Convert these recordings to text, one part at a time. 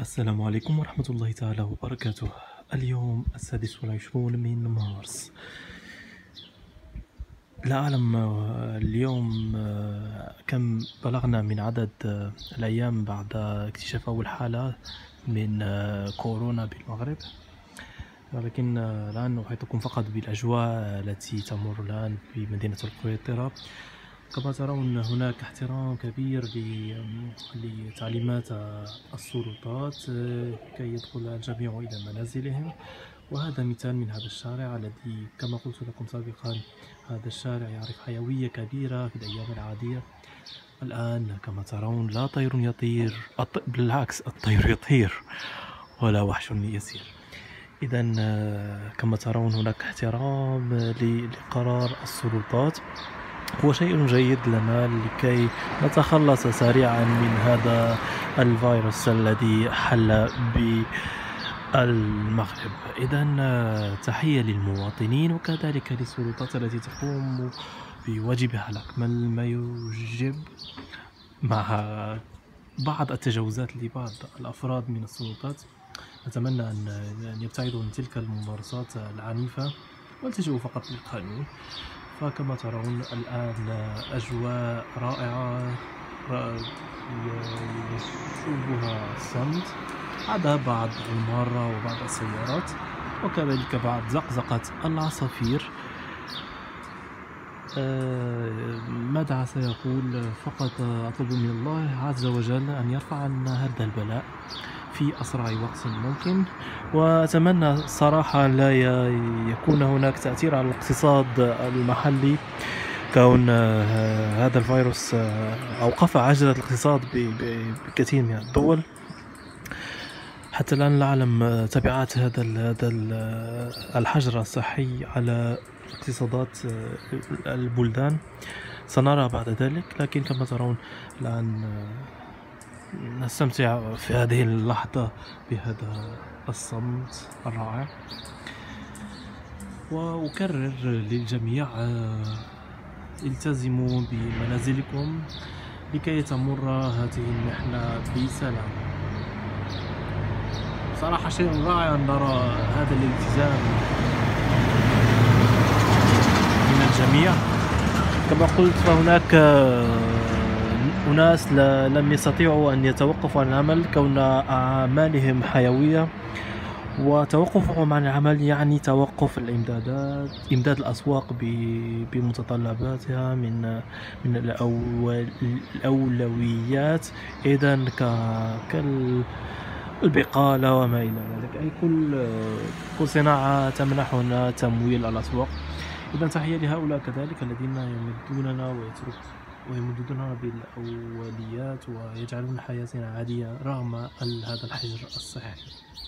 السلام عليكم ورحمة الله تعالى وبركاته. اليوم 26 من مارس. لا أعلم اليوم كم بلغنا من عدد الأيام بعد اكتشاف أول حالة من كورونا بالمغرب، ولكن الآن أحيطكم فقط بالأجواء التي تمر الآن في مدينة القويطرة. كما ترون هناك احترام كبير لتعليمات السلطات كي يدخل الجميع إلى منازلهم، وهذا مثال من هذا الشارع الذي كما قلت لكم سابقا هذا الشارع يعرف حيوية كبيرة في الأيام العادية. الآن كما ترون لا طير يطير، بالعكس الطير يطير ولا وحش يسير. إذا كما ترون هناك احترام لقرار السلطات، هو شيء جيد لنا لكي نتخلص سريعا من هذا الفيروس الذي حل بالمغرب. إذا تحية للمواطنين وكذلك للسلطات التي تقوم بواجبها على أكمل ما يجب، مع بعض التجاوزات لبعض الأفراد من السلطات. نتمنى أن يبتعدوا عن تلك الممارسات العنيفة والتجوا فقط للقانون. فكما ترون الآن أجواء رائعة يشوبها الصمت عدا بعض المارة وبعض السيارات وكذلك بعض زقزقة العصافير. ماذا سيقول؟ فقط أطلب من الله عز وجل أن يرفع عنا هذا البلاء في أسرع وقت ممكن، وأتمنى صراحة لا يكون هناك تأثير على الاقتصاد المحلي، كون هذا الفيروس أوقف عجلة الاقتصاد بكثير من الدول. حتى الآن لا أعلم تبعات هذا الحجر الصحي على اقتصادات البلدان، سنرى بعد ذلك. لكن كما ترون الآن نستمتع في هذه اللحظة بهذا الصمت الرائع، وأكرر للجميع التزموا بمنازلكم لكي تمر هذه المحنة بسلام. صراحة شيء رائع أن نرى هذا الالتزام من الجميع. كما قلت فهناك أناس لم يستطيعوا أن يتوقفوا عن العمل كون أعمالهم حيوية، وتوقفهم عن العمل يعني توقف الإمدادات، إمداد الأسواق بمتطلباتها من الأولويات، إذن كالبقالة وما إلى ذلك، أي كل صناعة تمنحنا تمويل الأسواق. إذن تحية لهؤلاء كذلك الذين يمدوننا ويمددوننا بالأوليات ويجعلون حياتنا عادية رغم هذا الحجر الصحي.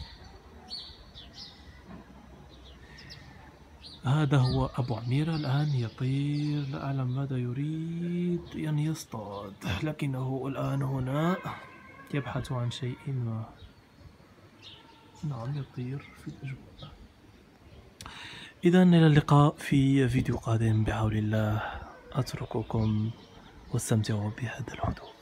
هذا هو أبو عميرة الآن يطير، لا أعلم ماذا يريد أن يصطاد، لكنه الآن هنا يبحث عن شيء ما. نعم يطير في الأجواء. إذا إلى اللقاء في فيديو قادم بحول الله. أترككم واستمتعوا بهذا الهدوء.